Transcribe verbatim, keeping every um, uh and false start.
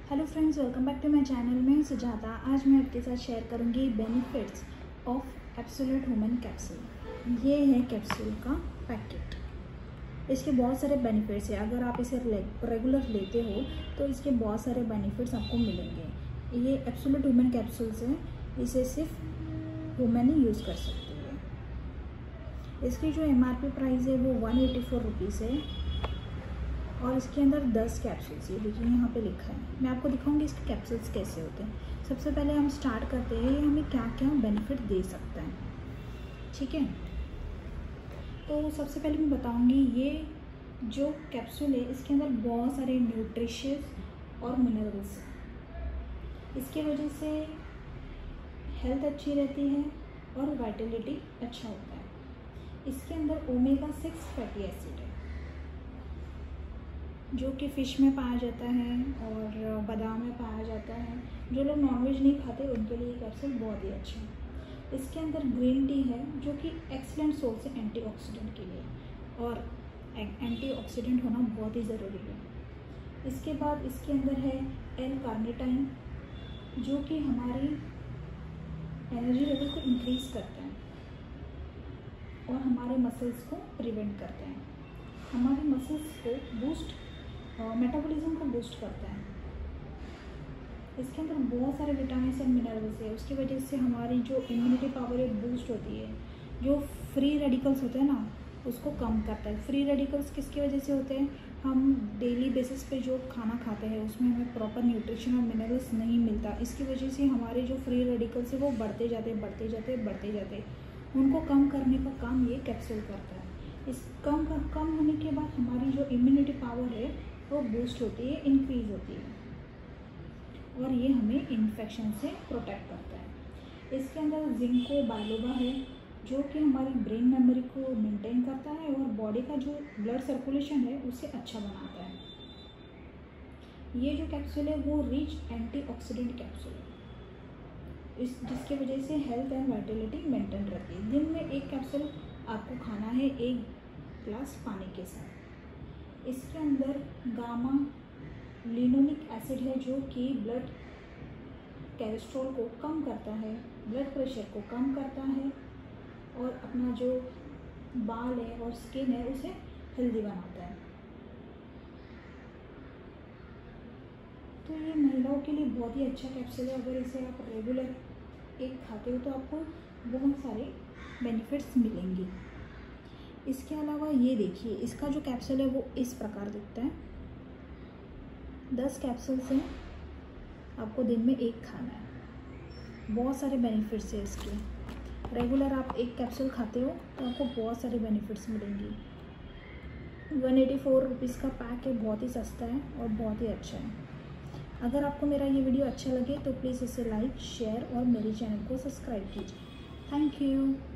Hello friends, welcome back to my channel. मैं सुजाता। आज मैं आपके साथ शेयर करूंगी benefits of absolute human capsule. ये है कैप्सूल का पैकेट। इसके बहुत सारे बेनिफिट्स हैं। अगर आप इसे रेगुलर लेते हो तो इसके बहुत सारे बेनिफिट्स आपको मिलेंगे। ये एब्सोल्यूट ह्यूमन कैप्सूल्स हैं, इसे सिर्फ वुमेन ही यूज़ कर सकती है। इसकी जो एम आर पी प्राइस है वो वन एटी फोर रुपीज़ है और इसके अंदर दस कैप्सूल्स, ये देखिए यहाँ पे लिखा है। मैं आपको दिखाऊंगी इसके कैप्सूल्स कैसे होते हैं। सबसे पहले हम स्टार्ट करते हैं, ये हमें क्या क्या बेनिफिट दे सकता है, ठीक है। तो सबसे पहले मैं बताऊंगी, ये जो कैप्सूल है इसके अंदर बहुत सारे न्यूट्रिशियस और मिनरल्स, इसके वजह से हेल्थ अच्छी रहती है और वाइटलिटी अच्छा होता है। इसके अंदर ओमेगा सिक्स फैटी एसिड है जो कि फ़िश में पाया जाता है और बादाम में पाया जाता है। जो लोग नॉनवेज नहीं खाते उनके लिए ये कैप्सूल बहुत ही अच्छा है। इसके अंदर ग्रीन टी है जो कि एक्सीलेंट सोर्स है एंटीऑक्सीडेंट के लिए, और एंटीऑक्सीडेंट होना बहुत ही ज़रूरी है। इसके बाद इसके अंदर है एल कार्निटाइन जो कि हमारी एनर्जी लेवल को इंक्रीज़ करता है और हमारे मसल्स को प्रिवेंट करता है, हमारे मसल्स को बूस्ट मेटाबॉलिज्म को बूस्ट करता है। इसके अंदर बहुत सारे विटामिन और मिनरल्स है, उसकी वजह से हमारी जो इम्यूनिटी पावर है बूस्ट होती है। जो फ्री रेडिकल्स होते हैं ना उसको कम करता है। फ्री रेडिकल्स किसकी वजह से होते हैं? हम डेली बेसिस पे जो खाना खाते हैं उसमें हमें प्रॉपर न्यूट्रिशन और मिनरल्स नहीं मिलता। इसकी वजह से हमारे जो फ्री रेडिकल्स है वो बढ़ते जाते बढ़ते जाते बढ़ते जाते उनको कम करने का काम ये कैप्सूल करता है। इस कम कम होने के बाद हमारी जो इम्यूनिटी पावर है वो बूस्ट होती है, इंक्रीज़ होती है और ये हमें इन्फेक्शन से प्रोटेक्ट करता है। इसके अंदर जिंको बायलोबा है जो कि हमारी ब्रेन मेमोरी को मेंटेन करता है और बॉडी का जो ब्लड सर्कुलेशन है उसे अच्छा बनाता है। ये जो कैप्सूल है वो रिच एंटीऑक्सीडेंट कैप्सूल है, इस जिसकी वजह से हेल्थ एंड वाइटलिटी मेंटेन रहती है। दिन में एक कैप्सूल आपको खाना है एक ग्लास पानी के साथ। इसके अंदर गामा लिनोलिक एसिड है जो कि ब्लड कोलेस्ट्रॉल को कम करता है, ब्लड प्रेशर को कम करता है और अपना जो बाल है और स्किन है उसे हेल्दी बनाता है। तो ये महिलाओं के लिए बहुत ही अच्छा कैप्सूल है। अगर इसे आप रेगुलर एक खाते हो तो आपको बहुत सारे बेनिफिट्स मिलेंगे। इसके अलावा ये देखिए, इसका जो कैप्सूल है वो इस प्रकार दिखता है। दस कैप्सूल्स हैं, आपको दिन में एक खाना है। बहुत सारे बेनिफिट्स हैं इसके। रेगुलर आप एक कैप्सूल खाते हो तो आपको बहुत सारे बेनिफिट्स मिलेंगे। वन एटी फोर रुपीज़ का पैक है, बहुत ही सस्ता है और बहुत ही अच्छा है। अगर आपको मेरा ये वीडियो अच्छा लगे तो प्लीज़ इसे लाइक, शेयर और मेरे चैनल को सब्सक्राइब कीजिए। Thank you.